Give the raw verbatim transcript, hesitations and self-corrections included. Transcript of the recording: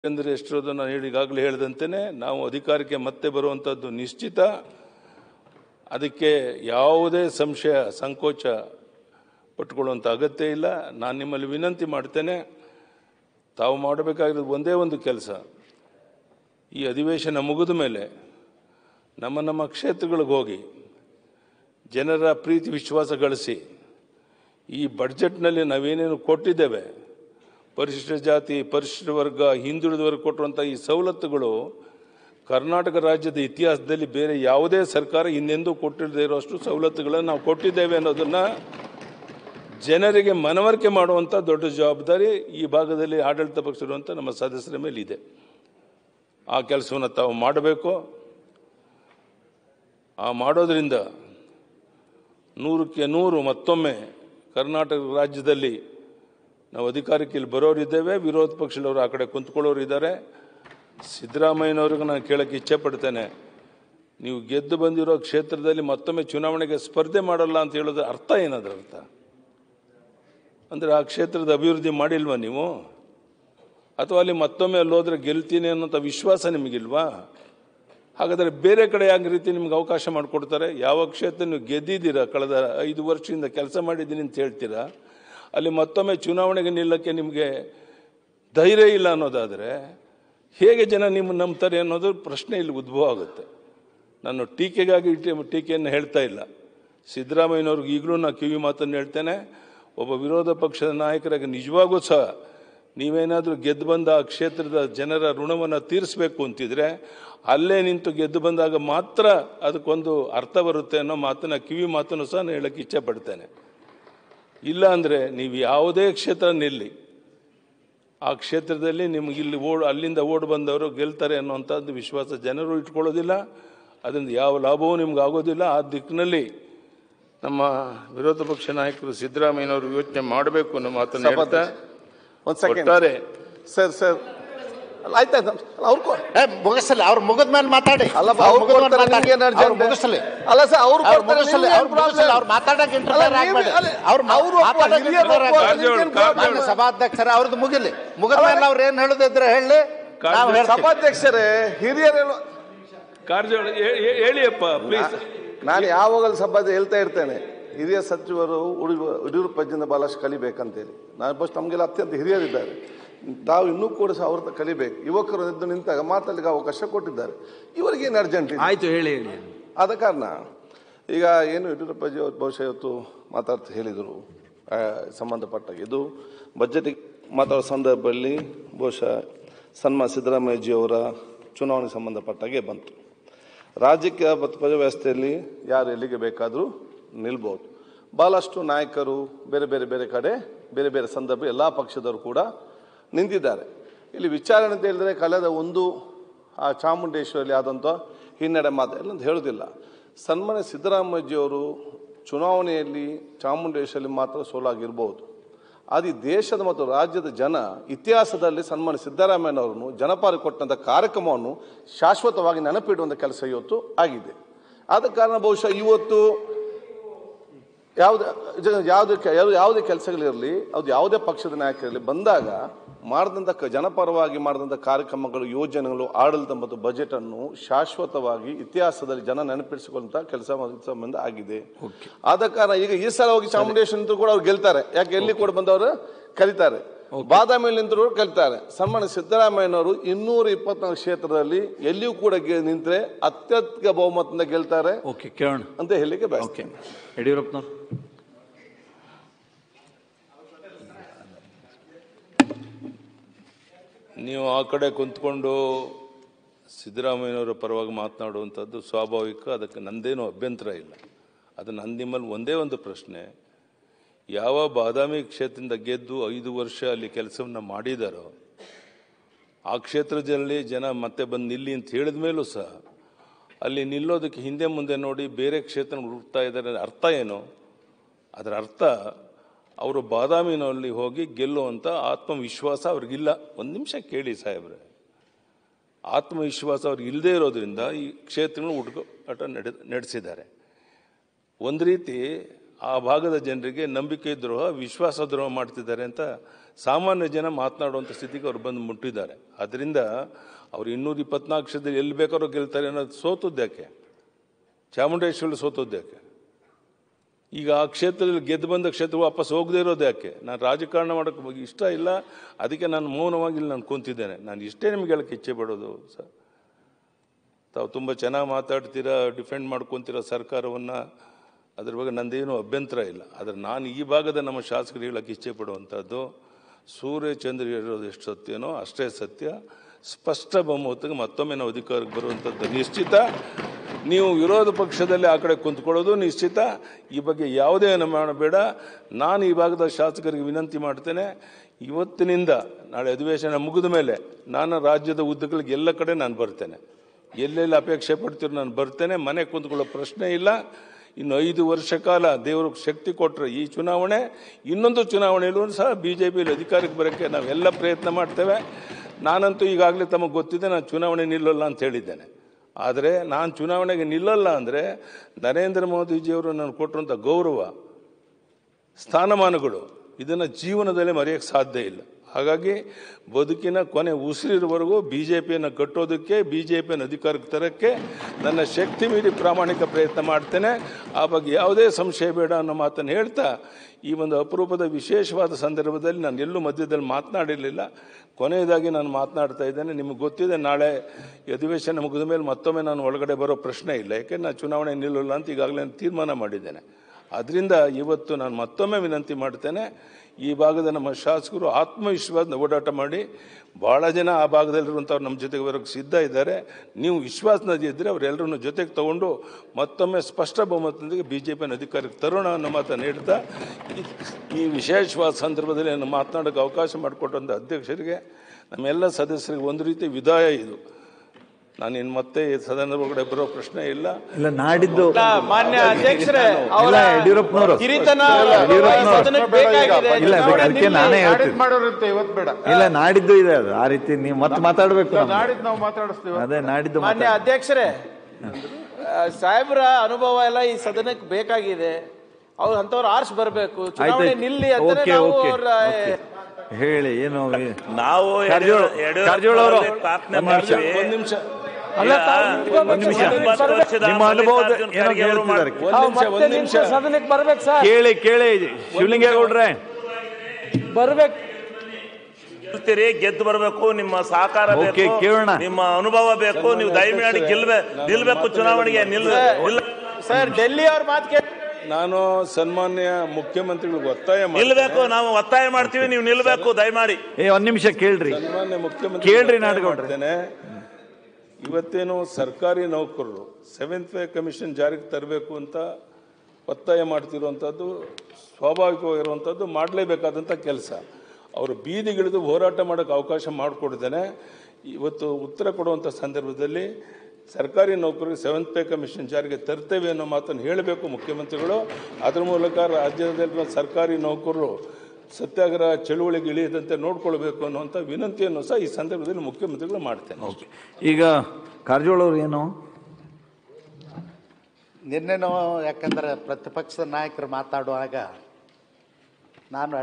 ಅಂದರೆ ಎಷ್ಟರೋದು ನಾನು ಹೇಳಿ ಈಗಾಗಲೇ ಹೇಳಿದಂತೆಯೇ ನಾವು ಅಧಿಕಾರಕ್ಕೆ ಮತ್ತೆ ಬರುವಂಥದ್ದು ನಿಶ್ಚಿತ. ಅದಕ್ಕೆ ಯಾವುದೇ ಸಂಶಯ ಸಂಕೋಚ ಪಟ್ಟುಕೊಳ್ಳುವಂಥ ಅಗತ್ಯ ಇಲ್ಲ. ನಾನು ನಿಮ್ಮಲ್ಲಿ ವಿನಂತಿ ಮಾಡ್ತೇನೆ, ತಾವು ಮಾಡಬೇಕಾಗಿರೋದು ಒಂದೇ ಒಂದು ಕೆಲಸ. ಈ ಅಧಿವೇಶನ ಮುಗಿದ ಮೇಲೆ ನಮ್ಮ ನಮ್ಮ ಕ್ಷೇತ್ರಗಳಿಗೆ ಹೋಗಿ ಜನರ ಪ್ರೀತಿ ವಿಶ್ವಾಸ ಗಳಿಸಿ ಈ ಬಡ್ಜೆಟ್ನಲ್ಲಿ ನಾವೇನೇನು ಕೊಟ್ಟಿದ್ದೇವೆ, ಪರಿಶಿಷ್ಟ ಜಾತಿ, ಪರಿಶಿಷ್ಟ ವರ್ಗ, ಹಿಂದುಳಿದ ವರ್ಗ ಕೊಟ್ಟರುವಂಥ ಈ ಸವಲತ್ತುಗಳು ಕರ್ನಾಟಕ ರಾಜ್ಯದ ಇತಿಹಾಸದಲ್ಲಿ ಬೇರೆ ಯಾವುದೇ ಸರ್ಕಾರ ಇನ್ನೆಂದೂ ಕೊಟ್ಟಿರದೇ ಇರುವಷ್ಟು ಸವಲತ್ತುಗಳನ್ನು ನಾವು ಕೊಟ್ಟಿದ್ದೇವೆ ಅನ್ನೋದನ್ನು ಜನರಿಗೆ ಮನವರಿಕೆ ಮಾಡುವಂಥ ದೊಡ್ಡ ಜವಾಬ್ದಾರಿ ಈ ಭಾಗದಲ್ಲಿ ಆಡಳಿತ ಪಕ್ಷ ಇರುವಂಥ ನಮ್ಮ ಸದಸ್ಯರ ಮೇಲೆ ಇದೆ. ಆ ಕೆಲಸವನ್ನು ತಾವು ಮಾಡಬೇಕು. ಆ ಮಾಡೋದರಿಂದ ನೂರಕ್ಕೆ ನೂರು ಮತ್ತೊಮ್ಮೆ ಕರ್ನಾಟಕ ರಾಜ್ಯದಲ್ಲಿ ನಾವು ಅಧಿಕಾರಕ್ಕೆ ಇಲ್ಲಿ ಬರೋರಿದ್ದೇವೆ, ವಿರೋಧ ಪಕ್ಷದವರು ಆ ಕಡೆ ಕುಂತ್ಕೊಳ್ಳೋರು ಇದ್ದಾರೆ. ಸಿದ್ದರಾಮಯ್ಯನವ್ರಿಗೆ ನಾನು ಕೇಳೋಕ್ಕೆ ಇಚ್ಛೆ ಪಡ್ತೇನೆ, ನೀವು ಗೆದ್ದು ಬಂದಿರೋ ಕ್ಷೇತ್ರದಲ್ಲಿ ಮತ್ತೊಮ್ಮೆ ಚುನಾವಣೆಗೆ ಸ್ಪರ್ಧೆ ಮಾಡಲ್ಲ ಅಂತ ಹೇಳೋದ್ರ ಅರ್ಥ ಏನಾದ್ರ ಅರ್ಥ? ಅಂದರೆ ಆ ಕ್ಷೇತ್ರದ ಅಭಿವೃದ್ಧಿ ಮಾಡಿಲ್ವಾ ನೀವು? ಅಥವಾ ಅಲ್ಲಿ ಮತ್ತೊಮ್ಮೆ ಅಲ್ಲಿ ಹೋದ್ರೆ ಗೆಲ್ತೀನಿ ಅನ್ನೋಂಥ ವಿಶ್ವಾಸ ನಿಮಗಿಲ್ವಾ? ಹಾಗಾದರೆ ಬೇರೆ ಕಡೆ ಯಾವ ರೀತಿ ನಿಮ್ಗೆ ಅವಕಾಶ ಮಾಡಿಕೊಡ್ತಾರೆ? ಯಾವ ಕ್ಷೇತ್ರ ನೀವು ಗೆದ್ದಿದ್ದೀರಾ, ಕಳೆದ ಐದು ವರ್ಷದಿಂದ ಕೆಲಸ ಮಾಡಿದ್ದೀನಿ ಅಂತ ಹೇಳ್ತೀರಾ, ಅಲ್ಲಿ ಮತ್ತೊಮ್ಮೆ ಚುನಾವಣೆಗೆ ನಿಲ್ಲಕ್ಕೆ ನಿಮಗೆ ಧೈರ್ಯ ಇಲ್ಲ ಅನ್ನೋದಾದರೆ ಹೇಗೆ ಜನ ನಿಮ್ಮ ನಂಬ್ತಾರೆ ಅನ್ನೋದು ಪ್ರಶ್ನೆ ಇಲ್ಲಿ ಉದ್ಭವ ಆಗುತ್ತೆ. ನಾನು ಟೀಕೆಗಾಗಿ ಟೀಕೆಯನ್ನು ಹೇಳ್ತಾ ಇಲ್ಲ. ಸಿದ್ದರಾಮಯ್ಯನವ್ರಿಗೆ ಈಗಲೂ ನಾನು ಕಿವಿ ಮಾತನ್ನು ಹೇಳ್ತೇನೆ, ಒಬ್ಬ ವಿರೋಧ ಪಕ್ಷದ ನಾಯಕರಾಗಿ ನಿಜವಾಗೂ ಸಹ ನೀವೇನಾದರೂ ಗೆದ್ದು ಬಂದ ಆ ಕ್ಷೇತ್ರದ ಜನರ ಋಣವನ್ನು ತೀರಿಸಬೇಕು ಅಂತಿದ್ರೆ ಅಲ್ಲೇ ನಿಂತು ಗೆದ್ದು ಬಂದಾಗ ಮಾತ್ರ ಅದಕ್ಕೊಂದು ಅರ್ಥ ಬರುತ್ತೆ ಅನ್ನೋ ಮಾತನ್ನು ಕಿವಿ ಮಾತನ್ನು ಸಹ ನಾನು ಹೇಳಕ್ಕೆ ಇಚ್ಛೆ ಪಡ್ತೇನೆ. ಇಲ್ಲ ಅಂದರೆ ನೀವು ಯಾವುದೇ ಕ್ಷೇತ್ರ ನಿಲ್ಲಿ, ಆ ಕ್ಷೇತ್ರದಲ್ಲಿ ನಿಮ್ಗೆ ಇಲ್ಲಿ ಓಡ್ ಅಲ್ಲಿಂದ ಓಡ್ ಬಂದವರು ಗೆಲ್ತಾರೆ ಅನ್ನೋಂಥದ್ದು ವಿಶ್ವಾಸ ಜನರು ಇಟ್ಕೊಳ್ಳೋದಿಲ್ಲ. ಅದರಿಂದ ಯಾವ ಲಾಭವೂ ನಿಮ್ಗೆ ಆಗೋದಿಲ್ಲ. ಆ ದಿಕ್ಕಿನಲ್ಲಿ ನಮ್ಮ ವಿರೋಧ ಪಕ್ಷ ನಾಯಕರು ಸಿದ್ದರಾಮಯ್ಯನವರು ಯೋಚನೆ ಮಾಡಬೇಕು ಅನ್ನೋ ಮಾತನ್ನು ಹೇಳ್ತಾ ಒಂದು ಸೆಕೆಂಡ್ ಸರ್ ಸರ್ ಆಯ್ತಾಯ್ತು ಅವ್ರು ಮುಗಿಸಲಿ, ಅವ್ರು ಮುಗಿದ ಮೇಲೆ ಮಾತಾಡಿ. ಅಲ್ಲ ಮುಗಿಸಲಿ ಅಲ್ಲ ಸರ್, ಅವ್ರು ಅವ್ರು ಮಾತಾಡಕ್ಕೆ ಸಭಾಧ್ಯಕ್ಷರ ಅವ್ರದ್ದು ಮುಗಿಲಿ. ಮುಗಿದ ಮೇಲೆ ಅವ್ರು ಏನ್ ಹೇಳುದಿದ್ರೆ ಹೇಳಿ. ಸಭಾಧ್ಯಕ್ಷರೇ, ಹಿರಿಯರು ಕಾರಜೋಳ ಹೇಳಿಯಪ್ಪ ಪ್ಲೀಸ್. ನಾನು ಯಾವಾಗಲೂ ಸಭಾದ ಹೇಳ್ತಾ ಇರ್ತೇನೆ, ಹಿರಿಯ ಸಚಿವರು ಯಡಿಯೂರಪ್ಪಜಿಂದ ಬಹಳಷ್ಟು ಕಲಿಬೇಕಂತೇಳಿ. ನಾನು ಫಸ್ಟ್ ನಮಗೆಲ್ಲ ಅತ್ಯಂತ ಹಿರಿಯರಿದ್ದಾರೆ, ತಾವು ಇನ್ನೂ ಕೂಡ ಸಹ ಅವ್ರದ್ದು ಕಲಿಬೇಕು. ಯುವಕರು ಎದ್ದು ನಿಂತಾಗ ಮಾತಲ್ಲಿಗೆ ಅವಕಾಶ ಕೊಟ್ಟಿದ್ದಾರೆ. ಇವರಿಗೇನು ಅರ್ಜೆಂಟ್ ಆಯ್ತು ಹೇಳಿ ಹೇಳಿ ಆದ ಕಾರಣ ಈಗ ಏನು ಯಡಿಯೂರಪ್ಪಜಿ ಅವರು ಬಹುಶಃ ಇವತ್ತು ಮಾತಾಡ್ತಾ ಹೇಳಿದರು ಸಂಬಂಧಪಟ್ಟಾಗ, ಇದು ಬಜೆಟಿಗೆ ಮಾತಾಡೋ ಸಂದರ್ಭದಲ್ಲಿ ಬಹುಶಃ ಸನ್ಮಾನ್ಯ ಸಿದ್ದರಾಮಯ್ಯಜಿಯವರ ಚುನಾವಣೆ ಸಂಬಂಧಪಟ್ಟಾಗೆ ಬಂತು. ರಾಜಕೀಯ ಮತ್ತು ಪ್ರಜಾವ್ಯವಸ್ಥೆಯಲ್ಲಿ ಯಾರು ಎಲ್ಲಿಗೆ ಬೇಕಾದರೂ ನಿಲ್ಬೋದು. ಭಾಳಷ್ಟು ನಾಯಕರು ಬೇರೆ ಬೇರೆ ಬೇರೆ ಕಡೆ ಬೇರೆ ಬೇರೆ ಸಂದರ್ಭ ಎಲ್ಲ ಪಕ್ಷದವರು ಕೂಡ ನಿಂತಿದ್ದಾರೆ. ಇಲ್ಲಿ ವಿಚಾರಣೆ ಅಂತ ಹೇಳಿದ್ರೆ ಕಳೆದ ಒಂದು ಆ ಚಾಮುಂಡೇಶ್ವರಿಯಲ್ಲಿ ಆದಂಥ ಹಿನ್ನಡೆ ಮಾತು ಎಲ್ಲ ಅಂತ ಹೇಳೋದಿಲ್ಲ. ಸನ್ಮಾನ್ಯ ಸಿದ್ದರಾಮಯ್ಯಜಿಯವರು ಚುನಾವಣೆಯಲ್ಲಿ ಚಾಮುಂಡೇಶ್ವರಿಯಲ್ಲಿ ಮಾತ್ರ ಸೋಲಾಗಿರ್ಬೋದು. ಅದು ಈ ದೇಶದ ಮತ್ತು ರಾಜ್ಯದ ಜನ ಇತಿಹಾಸದಲ್ಲಿ ಸನ್ಮಾನ್ಯ ಸಿದ್ದರಾಮಯ್ಯನವರನ್ನು ಜನಪರ ಕೊಟ್ಟಂಥ ಕಾರ್ಯಕ್ರಮವನ್ನು ಶಾಶ್ವತವಾಗಿ ನೆನಪಿಡುವಂಥ ಕೆಲಸ ಇವತ್ತು ಆಗಿದೆ. ಆದ ಕಾರಣ ಬಹುಶಃ ಇವತ್ತು ಯಾವುದೇ ಯಾವುದೇ ಯಾವುದೇ ಕೆಲಸಗಳಿರಲಿ, ಅದು ಯಾವುದೇ ಪಕ್ಷದ ನಾಯಕರಿರಲಿ, ಬಂದಾಗ ಮಾಡಿದಂಥ ಜನಪರವಾಗಿ ಮಾಡಿದಂಥ ಕಾರ್ಯಕ್ರಮಗಳು, ಯೋಜನೆಗಳು, ಆಡಳಿತ ಮತ್ತು ಬಜೆಟನ್ನು ಶಾಶ್ವತವಾಗಿ ಇತಿಹಾಸದಲ್ಲಿ ಜನ ನೆನಪಿಸಿಕೊಳ್ಳುವಂಥ ಕೆಲಸ ಸಂಬಂಧ ಆಗಿದೆ. ಆದ ಕಾರಣ ಈಗ ಈ ಸಲ ಹೋಗಿ ಚಾಮುಂಡೇಶ್ವರಿ ನಿಂತರೂ ಕೂಡ ಅವ್ರು ಗೆಲ್ತಾರೆ. ಯಾಕೆ ಎಲ್ಲಿ ಕೂಡ ಬಂದವರು ಕಲಿತಾರೆ, ಬಾದಾಮಿಯಲ್ಲಿ ನಿಂತರೂ ಕಲಿತಾರೆ. ಸನ್ಮಾನ್ಯ ಸಿದ್ದರಾಮಯ್ಯನವರು ಇನ್ನೂರ ಇಪ್ಪತ್ನಾಲ್ಕು ಕ್ಷೇತ್ರದಲ್ಲಿ ಎಲ್ಲಿಯೂ ಕೂಡ ನಿಂತರೆ ಅತ್ಯಧಿಕ ಬಹುಮತದಿಂದ ಗೆಲ್ತಾರೆ ಅಂತ ಹೇಳಲಿಕ್ಕೆ ಬಯಸ್ತೇನೆ. ಯಡಿಯೂರಪ್ಪನವರು ನೀವು ಆ ಕಡೆ ಕುಂತ್ಕೊಂಡು ಸಿದ್ದರಾಮಯ್ಯನವರ ಪರವಾಗಿ ಮಾತನಾಡುವಂಥದ್ದು ಸ್ವಾಭಾವಿಕ, ಅದಕ್ಕೆ ನಂದೇನೂ ಅಭ್ಯಂತರ ಇಲ್ಲ. ಅದು ನನ್ನ ನಿಮ್ಮಲ್ಲಿ ಒಂದೇ ಒಂದು ಪ್ರಶ್ನೆ, ಯಾವ ಬಾದಾಮಿ ಕ್ಷೇತ್ರದಿಂದ ಗೆದ್ದು ಐದು ವರ್ಷ ಅಲ್ಲಿ ಕೆಲಸವನ್ನು ಮಾಡಿದಾರೋ ಆ ಕ್ಷೇತ್ರದಲ್ಲಿ ಜನ ಮತ್ತೆ ಬಂದು ನಿಲ್ಲಿ ಅಂತ ಹೇಳಿದ ಮೇಲೂ ಸಹ ಅಲ್ಲಿ ನಿಲ್ಲೋದಕ್ಕೆ ಹಿಂದೆ ಮುಂದೆ ನೋಡಿ ಬೇರೆ ಕ್ಷೇತ್ರ ಹುಡುಕ್ತಾ ಇದ್ದಾರೆ. ಅರ್ಥ ಏನು? ಅದರ ಅರ್ಥ ಅವರು ಬಾದಾಮಿನಲ್ಲಿ ಹೋಗಿ ಗೆಲ್ಲುವಂಥ ಆತ್ಮವಿಶ್ವಾಸ ಅವ್ರಿಗಿಲ್ಲ. ಒಂದು ನಿಮಿಷ ಕೇಳಿ ಸಾಹೇಬ್ರೆ, ಆತ್ಮವಿಶ್ವಾಸ ಅವ್ರಿಗೆ ಇಲ್ಲದೇ ಇರೋದ್ರಿಂದ ಈ ಕ್ಷೇತ್ರಗಳು ಹುಡುಕಾಟ ನಡೆ ನಡೆಸಿದ್ದಾರೆ. ಒಂದು ರೀತಿ ಆ ಭಾಗದ ಜನರಿಗೆ ನಂಬಿಕೆ ದ್ರೋಹ ವಿಶ್ವಾಸ ದ್ರೋಹ ಮಾಡ್ತಿದ್ದಾರೆ ಅಂತ ಸಾಮಾನ್ಯ ಜನ ಮಾತನಾಡುವಂಥ ಸ್ಥಿತಿಗೆ ಅವ್ರು ಬಂದು ಮುಟ್ಟಿದ್ದಾರೆ. ಅದರಿಂದ ಅವ್ರು ಇನ್ನೂರ ಇಪ್ಪತ್ನಾಲ್ಕು ಕ್ಷೇತ್ರದಲ್ಲಿ ಎಲ್ಲಿ ಬೇಕಾದ್ರೂ ಗೆಲ್ತಾರೆ ಅನ್ನೋದು ಸೋತುದ್ಯಾಕೆ, ಚಾಮುಂಡೇಶ್ವರಿ ಸೋತುದ್ಯಾಕೆ, ಈಗ ಆ ಕ್ಷೇತ್ರದಲ್ಲಿ ಗೆದ್ದು ಬಂದ ಕ್ಷೇತ್ರ ವಾಪಸ್ ಹೋಗದೇ ಇರೋದು ಯಾಕೆ? ನಾನು ರಾಜಕಾರಣ ಮಾಡೋಕ್ಕೆ ಇಷ್ಟ ಇಲ್ಲ, ಅದಕ್ಕೆ ನಾನು ಮೌನವಾಗಿ ಇಲ್ಲಿ ನಾನು ಕುಂತಿದ್ದೇನೆ. ನಾನು ಇಷ್ಟೇ ನಿಮ್ಗೆ ಹೇಳಕ್ಕೆ ಇಚ್ಛೆ ಪಡೋದು ಸರ್. ತಾವು ತುಂಬ ಚೆನ್ನಾಗಿ ಮಾತಾಡ್ತೀರಾ, ಡಿಫೆಂಡ್ ಮಾಡ್ಕೊತೀರಾ ಸರ್ಕಾರವನ್ನು, ಅದ್ರ ಬಗ್ಗೆ ನಂದೇನೂ ಅಭ್ಯಂತರ ಇಲ್ಲ. ಆದರೆ ನಾನು ಈ ಭಾಗದ ನಮ್ಮ ಶಾಸಕರು ಹೇಳೋಕ್ಕೆ ಇಚ್ಛೆ ಪಡುವಂಥದ್ದು, ಸೂರ್ಯ ಚಂದ್ರ ಇರೋದು ಎಷ್ಟು ಸತ್ಯನೋ ಅಷ್ಟೇ ಸತ್ಯ. ಸ್ಪಷ್ಟ ಬಹುಮತಕ್ಕೆ ಮತ್ತೊಮ್ಮೆ ನಾವು ಅಧಿಕಾರಕ್ಕೆ ಬರುವಂಥದ್ದು ನಿಶ್ಚಿತ. ನೀವು ವಿರೋಧ ಪಕ್ಷದಲ್ಲಿ ಆ ಕಡೆ ಕುಂತ್ಕೊಳ್ಳೋದು ನಿಶ್ಚಿತ. ಈ ಬಗ್ಗೆ ಯಾವುದೇ ಅನುಮಾನ ಬೇಡ. ನಾನು ಈ ಭಾಗದ ಶಾಸಕರಿಗೆ ವಿನಂತಿ ಮಾಡ್ತೇನೆ, ಇವತ್ತಿನಿಂದ ನಾಳೆ ಅಧಿವೇಶನ ಮುಗಿದ ಮೇಲೆ ನಾನು ರಾಜ್ಯದ ಉದ್ದಗಳಿಗೆ ಎಲ್ಲ ಕಡೆ ನಾನು ಬರ್ತೇನೆ. ಎಲ್ಲೆಲ್ಲಿ ಅಪೇಕ್ಷೆ ಪಡ್ತೀರೋ ನಾನು ಬರ್ತೇನೆ. ಮನೆ ಕುಂತ್ಕೊಳ್ಳೋ ಪ್ರಶ್ನೆ ಇಲ್ಲ. ಇನ್ನು ಐದು ವರ್ಷ ಕಾಲ ದೇವರು ಶಕ್ತಿ ಕೊಟ್ಟರೆ ಈ ಚುನಾವಣೆ, ಇನ್ನೊಂದು ಚುನಾವಣೆಯಲ್ಲೂ ಸಹ ಬಿ ಜೆ ಪಿಯಲ್ಲಿ ಅಧಿಕಾರಕ್ಕೆ ಬರೋಕ್ಕೆ ನಾವೆಲ್ಲ ಪ್ರಯತ್ನ ಮಾಡ್ತೇವೆ. ನಾನಂತೂ ಈಗಾಗಲೇ ತಮಗೆ ಗೊತ್ತಿದೆ, ನಾನು ಚುನಾವಣೆ ನಿಲ್ಲಲ್ಲ ಅಂತ ಹೇಳಿದ್ದೇನೆ. ಆದರೆ ನಾನು ಚುನಾವಣೆಗೆ ನಿಲ್ಲಲ್ಲ ಅಂದರೆ ನರೇಂದ್ರ ಮೋದಿಜಿಯವರು ನಾನು ಕೊಟ್ಟಿರುವಂಥ ಗೌರವ, ಸ್ಥಾನಮಾನಗಳು, ಇದನ್ನು ಜೀವನದಲ್ಲೇ ಮರೆಯೋಕ್ಕೆ ಸಾಧ್ಯ ಇಲ್ಲ. ಹಾಗಾಗಿ ಬದುಕಿನ ಕೊನೆ ಉಸಿರಿರುವವರೆಗೂ ಬಿ ಜೆ ಪಿಯನ್ನು ಕಟ್ಟೋದಕ್ಕೆ, ಬಿ ಜೆ ಪಿಯನ್ನು ಅಧಿಕಾರಕ್ಕೆ ತರೋಕ್ಕೆ ನನ್ನ ಶಕ್ತಿ ಮೀರಿ ಪ್ರಾಮಾಣಿಕ ಪ್ರಯತ್ನ ಮಾಡ್ತೇನೆ. ಆ ಬಗ್ಗೆ ಯಾವುದೇ ಸಂಶಯ ಬೇಡ ಅನ್ನೋ ಮಾತನ್ನು ಹೇಳ್ತಾ, ಈ ಒಂದು ಅಪರೂಪದ ವಿಶೇಷವಾದ ಸಂದರ್ಭದಲ್ಲಿ ನಾನು ಎಲ್ಲೂ ಮಧ್ಯದಲ್ಲಿ ಮಾತನಾಡಿರಲಿಲ್ಲ. ಕೊನೆಯದಾಗಿ ನಾನು ಮಾತನಾಡ್ತಾ ಇದ್ದೇನೆ. ನಿಮಗೆ ಗೊತ್ತಿದೆ, ನಾಳೆ ಅಧಿವೇಶನ ಮುಗಿದ ಮೇಲೆ ಮತ್ತೊಮ್ಮೆ ನಾನು ಒಳಗಡೆ ಬರೋ ಪ್ರಶ್ನೆ ಇಲ್ಲ. ಯಾಕೆಂದರೆ ನಾನು ಚುನಾವಣೆ ನಿಲ್ಲಲ್ಲ ಅಂತ ಈಗಾಗಲೇ ತೀರ್ಮಾನ ಮಾಡಿದ್ದೇನೆ. ಅದರಿಂದ ಇವತ್ತು ನಾನು ಮತ್ತೊಮ್ಮೆ ವಿನಂತಿ ಮಾಡ್ತೇನೆ, ಈ ಭಾಗದ ನಮ್ಮ ಶಾಸಕರು ಆತ್ಮವಿಶ್ವಾಸದ ಓಡಾಟ ಮಾಡಿ, ಭಾಳ ಜನ ಆ ಭಾಗದಲ್ಲಿರುವಂಥವ್ರು ನಮ್ಮ ಜೊತೆಗೆ ಬರೋಕ್ಕೆ ಸಿದ್ಧ ಇದ್ದಾರೆ. ನೀವು ವಿಶ್ವಾಸನದಿ ಇದ್ದರೆ ಅವರೆಲ್ಲರನ್ನು ಜೊತೆಗೆ ತಗೊಂಡು ಮತ್ತೊಮ್ಮೆ ಸ್ಪಷ್ಟ ಬಹುಮತದೊಂದಿಗೆ ಬಿ ಜೆ ಪಿಯನ್ನು ಅಧಿಕಾರಕ್ಕೆ ತರೋಣ ಅನ್ನೋ ಮಾತನ್ನು ಹೇಳ್ತಾ, ಈ ವಿಶೇಷವಾದ ಸಂದರ್ಭದಲ್ಲಿ ನಾನು ಮಾತನಾಡೋಕ್ಕೆ ಅವಕಾಶ ಮಾಡಿಕೊಟ್ಟಂಥ ಅಧ್ಯಕ್ಷರಿಗೆ, ನಮ್ಮೆಲ್ಲ ಸದಸ್ಯರಿಗೆ ಒಂದು ರೀತಿ ವಿದಾಯ ಇದು. ನಾನು ಇನ್ನು ಮತ್ತೆ ಸದನದ ಒಳಗಡೆ ಬರೋ ಪ್ರಶ್ನೆ ಇಲ್ಲ. ಇಲ್ಲ ನಾಡಿದ್ದು ಮಾನ್ಯ ಅಧ್ಯಕ್ಷರೇ, ಇಲ್ಲ ಯಡಿಯೂರಪ್ಪನವರು ಕಿರಿತನ ಇಲ್ಲ ಅದಕ್ಕೆ ನಾನೇ ಹೇಳ್ತೀನಿ. ಮಾಡೋರಂತೆ ಇವತ್ತು ಬೇಡ. ಇಲ್ಲ ನಾಡಿದ್ದು ಇದೆ ಅದು, ಆ ರೀತಿ ನೀವು ಮತ್ತೆ ಮಾತಾಡ್ಬೇಕು. ನಾಡಿದ್ದು ನಾವು ಮಾತಾಡಿಸ್ತೀವಿ. ಅದೇ ನಾಡಿದ್ದು ಮಾನ್ಯ ಅಧ್ಯಕ್ಷರೇ, ಸಾಹೇಬ್ರ ಅನುಭವ ಎಲ್ಲ ಈ ಸದನಕ್ಕೆ ಬೇಕಾಗಿದೆ. ಅವ್ರು ಅಂತವ್ರು ಆರ್ಸ್ ಬರಬೇಕು, ಚುನಾವಣೆ ನಿಲ್ಲಿ ಅಂತ ನಾವು ಹೇಳಿ. ಏನು ನಾವು ಕಾರಜೋಳ ಅವರು ಒಂದು ನಿಮಿಷ ನಿಮ್ಮ ಅನುಭವದ ಏನೋ ಹೇಳ್ತಿದ್ದಾರೆ. ಒಂದು ನಿಮಿಷ ಸದನಕ್ಕೆ ಬರ್ಬೇಕು ಸರ್. ಕೇಳಿ ಕೇಳಿ ಶಿವಲಿಂಗೇಗೌಡ್ರೆ ಬರ್ಬೇಕು, ಗೆದ್ದು ಬರಬೇಕು. ನಿಮ್ಮ ಸಹಕಾರ ಬೇಕು, ಕೇಳೋಣ. ನಿಮ್ಮ ಅನುಭವ ಬೇಕು. ನೀವು ದಯಮಾಡಿ ಗೆಲ್ಬೆ ನಿಲ್ಬೇಕು ಚುನಾವಣೆಗೆ. ನಿಲ್ ಸರ್ ಡೆಲ್ಲಿ ಅವ್ರ ಮಾತು ಕೇಳಿ. ನಾನು ಸನ್ಮಾನ್ಯ ಮುಖ್ಯಮಂತ್ರಿಗಳಿಗೆ ಒತ್ತಾಯ ನಿಲ್ಬೇಕು. ನಾವು ಒತ್ತಾಯ ಮಾಡ್ತೀವಿ, ನೀವು ನಿಲ್ಬೇಕು ದಯಮಾಡಿ. ಏ ಒಂದ್ ನಿಮಿಷ ಕೇಳ್ರಿ. ಸನ್ಮಾನ್ಯ ಮುಖ್ಯಮಂತ್ರಿ ಕೇಳ್ರಿ ನಾಡಗೌಡ್ರೆ. ಇವತ್ತೇನು ಸರ್ಕಾರಿ ನೌಕರರು ಸೆವೆಂತ್ ಪೇ ಕಮಿಷನ್ ಜಾರಿಗೆ ತರಬೇಕು ಅಂತ ಒತ್ತಾಯ ಮಾಡ್ತಿರುವಂಥದ್ದು ಸ್ವಾಭಾವಿಕವಾಗಿರುವಂಥದ್ದು, ಮಾಡಲೇಬೇಕಾದಂಥ ಕೆಲಸ. ಅವರು ಬೀದಿಗಿಳಿದು ಹೋರಾಟ ಮಾಡೋಕ್ಕೆ ಅವಕಾಶ ಮಾಡಿಕೊಡ್ತೇನೆ. ಇವತ್ತು ಉತ್ತರ ಕೊಡುವಂಥ ಸಂದರ್ಭದಲ್ಲಿ ಸರ್ಕಾರಿ ನೌಕರರಿಗೆ ಸೆವೆಂತ್ ಪೇ ಕಮಿಷನ್ ಜಾರಿಗೆ ತರ್ತೇವೆ ಅನ್ನೋ ಮಾತನ್ನು ಹೇಳಬೇಕು ಮುಖ್ಯಮಂತ್ರಿಗಳು. ಅದರ ಮೂಲಕ ರಾಜ್ಯದಲ್ಲಿರುವ ಸರ್ಕಾರಿ ನೌಕರರು ಸತ್ಯಾಗ್ರಹ ಚಳುವಳಿಗೆ ಇಳಿಯದಂತೆ ನೋಡ್ಕೊಳ್ಬೇಕು ಅನ್ನುವಂಥ ವಿನಂತಿಯನ್ನು ಸಹ ಈ ಸಂದರ್ಭದಲ್ಲಿ ಮುಖ್ಯಮಂತ್ರಿಗಳು ಮಾಡ್ತೇನೆ. ಈಗ ಕಾರಜೋಳ ಅವರು ಏನು ನಿನ್ನೆನೋ ಯಾಕಂದ್ರೆ ಪ್ರತಿಪಕ್ಷದ ನಾಯಕರು ಮಾತಾಡುವಾಗ ನಾನು